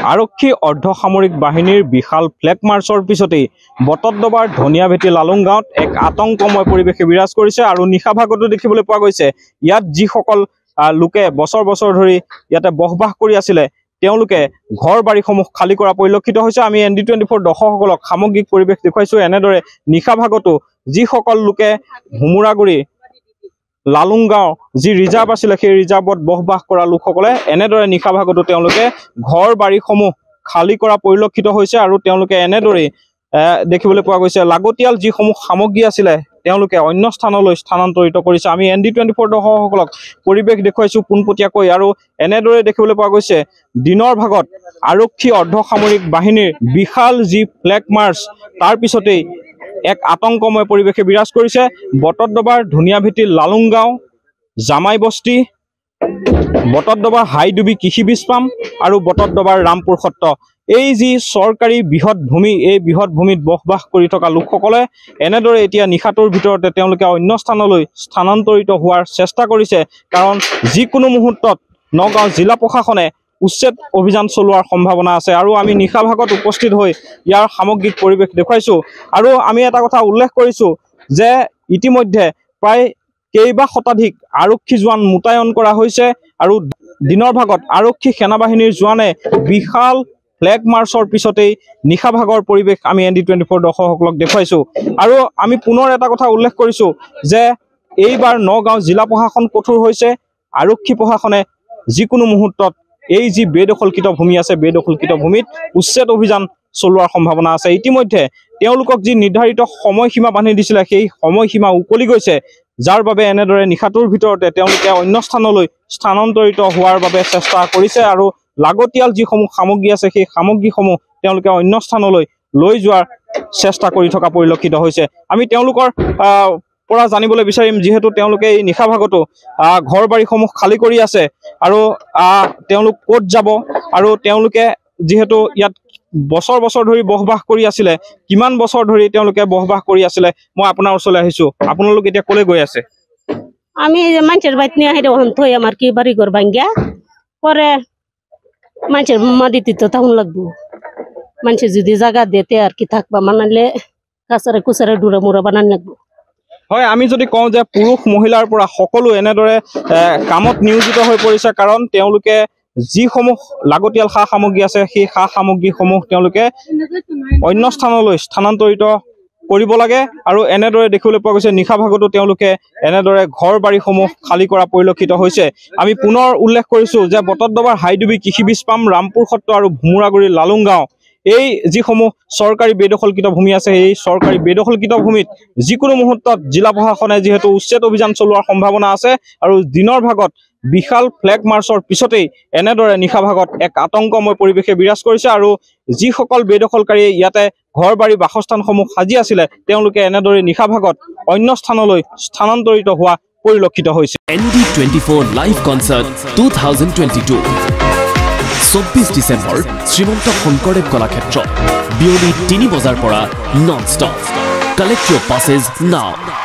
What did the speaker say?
আৰক্ষী অৰ্ধসামৰিক বাহিনীৰ বিশাল ফ্লেগ মাৰ্চৰ পিছতেই বটদ্ৰবাৰ ধনিয়াভেটি লালুং গাঁৱত এক আতংকময় পৰিৱেশে বিৰাজ কৰিছে আৰু নিশা ভাগতো দেখিবলৈ পোৱা গৈছে ইয়াত যিসকল লোকে বছৰ বছৰ ধৰি ইয়াতে বসবাস কৰি আছিলে তেওঁলোকে ঘৰ বাৰীসমূহ খালি কৰা পৰিলক্ষিত হৈছে। আমি ND24 দৰ্শকসকলক সামগ্ৰিক পৰিৱেশ দেখুৱাইছো। এনেদৰে নিশা ভাগতো যিসকল লোকে ভুমুৰাগুৰি লালুং গাঁও যি ৰিজাৰ্ভ আছিলে সেই ৰিজাৰ্ভত বসবাস কৰা লোকসকলে এনেদৰে নিশা ভাগতো তেওঁলোকে ঘৰ বাৰীসমূহ খালি কৰা পৰিলক্ষিত হৈছে আৰু তেওঁলোকে এনেদৰে দেখিবলৈ পোৱা গৈছে লাগতিয়াল যিসমূহ সামগ্ৰী আছিলে তেওঁলোকে অন্য স্থানলৈ স্থানান্তৰিত কৰিছে। আমি ND24 দৰ্শকসকলক পৰিৱেশ দেখুৱাইছো পোনপটীয়াকৈ আৰু এনেদৰে দেখিবলৈ পোৱা গৈছে দিনৰ ভাগত আৰক্ষী অৰ্ধসামৰিক বাহিনীৰ বিশাল যি ফ্লেগ মাৰ্চ তাৰ পিছতেই এক আতংকময় পৰিৱেশে বিৰাজ কৰিছে বটদ্ৰবাৰ ধনিয়াভেটি লালুং গাঁও জামাই বস্তি বটদ্ৰবাৰ হাইডুবি কৃষি বীজ পাম আৰু বটদ্ৰবাৰ ৰামপুৰ সত্ৰ এই যি চৰকাৰী বৃহৎ ভূমি এই বৃহৎ ভূমিত বসবাস কৰি থকা লোকসকলে এনেদৰে এতিয়া নিশাটোৰ ভিতৰতে তেওঁলোকে অন্য স্থানলৈ স্থানান্তৰিত হোৱাৰ চেষ্টা কৰিছে কাৰণ যিকোনো মুহূৰ্তত নগাঁও জিলা প্ৰশাসনে উচ্ছেদ অভিযান চলোৱাৰ সম্ভাৱনা আছে আৰু আমি নিশা ভাগত উপস্থিত হৈ ইয়াৰ সামগ্ৰিক পৰিৱেশ দেখুৱাইছো আৰু আমি এটা কথা উল্লেখ কৰিছো যে ইতিমধ্যে প্ৰায় কেইবা শতাধিক আৰক্ষী জোৱান মোতায়ন কৰা হৈছে আৰু দিনৰ ভাগত আৰক্ষী সেনাবাহিনীৰ জোৱানে বিশাল ফ্লেগ মাৰ্চৰ পিছতেই নিশা ভাগৰ পৰিৱেশ আমি ND24 দৰ্শকসকলক দেখুৱাইছো আৰু আমি পুনৰ এটা কথা উল্লেখ কৰিছো যে এইবাৰ নগাঁও জিলা প্ৰশাসন কঠোৰ হৈছে আৰক্ষী প্ৰশাসনে যিকোনো মুহূৰ্তত এই যি বেদখলকৃত ভূমি আছে বেদখলকৃত ভূমিত উচ্ছেদ অভিযান চলোৱাৰ সম্ভাৱনা আছে। ইতিমধ্যে তেওঁলোকক যি নিৰ্ধাৰিত সময়সীমা বান্ধি দিছিলে সেই সময়সীমা উকলি গৈছে যাৰ বাবে এনেদৰে নিশাটোৰ ভিতৰতে তেওঁলোকে অন্য স্থানলৈ স্থানান্তৰিত হোৱাৰ বাবে চেষ্টা কৰিছে আৰু লাগতিয়াল যিসমূহ সামগ্ৰী আছে সেই সামগ্ৰীসমূহ তেওঁলোকে অন্য স্থানলৈ লৈ যোৱাৰ চেষ্টা কৰি থকা পৰিলক্ষিত হৈছে। আমি তেওঁলোকৰ পৰা জানিবলৈ বিচাৰিম যিহেতু তেওঁলোকে এই নিশা ভাগতো ঘৰ বাৰীসমূহ খালি কৰি আছে আৰু তেওঁলোক ক'ত যাব আৰু তেওঁলোকে যিহেতু ইয়াত বছৰ বছৰ ধৰি বসবাস কৰি আছিলে কিমান বছৰ ধৰি তেওঁলোকে বসবাস কৰি আছিলে মই আপোনাৰ ওচৰলৈ আহিছো আপোনালোক এতিয়া ক'লৈ গৈ আছে? আমি মানুষের বাইত নিয়ে হেঁটে ওখান থই আমার কি বাড়ি ঘর ভাঙ্গিয়া পরে মানুষের মাটিতে তো তখন লাগবো মানুষের যদি জায়গা দিতে আর কি থাকবা মানালে কাছারে কুচারে ডুরা মুরা বানান লাগবো। হয় আমি যদি কওঁ যে পুৰুষ মহিলাৰ পৰা সকলো এনেদৰে কামত নিয়োজিত হৈ পৰিছে কাৰণ তেওঁলোকে যিসমূহ লাগতিয়াল সা সামগ্ৰী আছে সেই সা সামগ্ৰীসমূহ তেওঁলোকে অন্য স্থানলৈ স্থানান্তৰিত কৰিব লাগে আৰু এনেদৰে দেখিবলৈ পোৱা গৈছে নিশা ভাগতো তেওঁলোকে এনেদৰে ঘৰ বাৰীসমূহ খালি কৰা পৰিলক্ষিত হৈছে। আমি পুনৰ উল্লেখ কৰিছো যে বটদ্ৰবাৰ হাইডুবি কৃষি বীজ পাম ৰামপুৰ সত্ৰ আৰু ভুমুৰাগুৰি লালুং গাঁও এই যিসমূহ চৰকাৰী বেদখলকৃত ভূমি আছে এই চৰকাৰী বেদখলকৃত ভূমিত যিকোনো মুহূৰ্তত জিলা প্ৰশাসনে যিহেতু উচ্ছেদ অভিযান চলোৱাৰ সম্ভাৱনা আছে আৰু দিনৰ ভাগত বিশাল ফ্লেগ মাৰ্চৰ পিছতেই এনেদৰে নিশা ভাগত এক আতংকময় পৰিৱেশে বিৰাজ কৰিছে আৰু যিসকল বেদখলকাৰীয়ে ইয়াতে ঘৰ বাৰী বাসস্থানসমূহ সাজি আছিলে তেওঁলোকে এনেদৰে নিশা ভাগত অন্য স্থানলৈ স্থানান্তৰিত হোৱা পৰিলক্ষিত হৈছে। ND24 লাইভ কনসাৰ্ট 2022 24 ডিসেম্বৰ শ্ৰীমন্ত শংকৰদেৱ কলাক্ষেত্ৰ বিয়লি 3 বজাৰ পৰা non stop. Collect your passes now.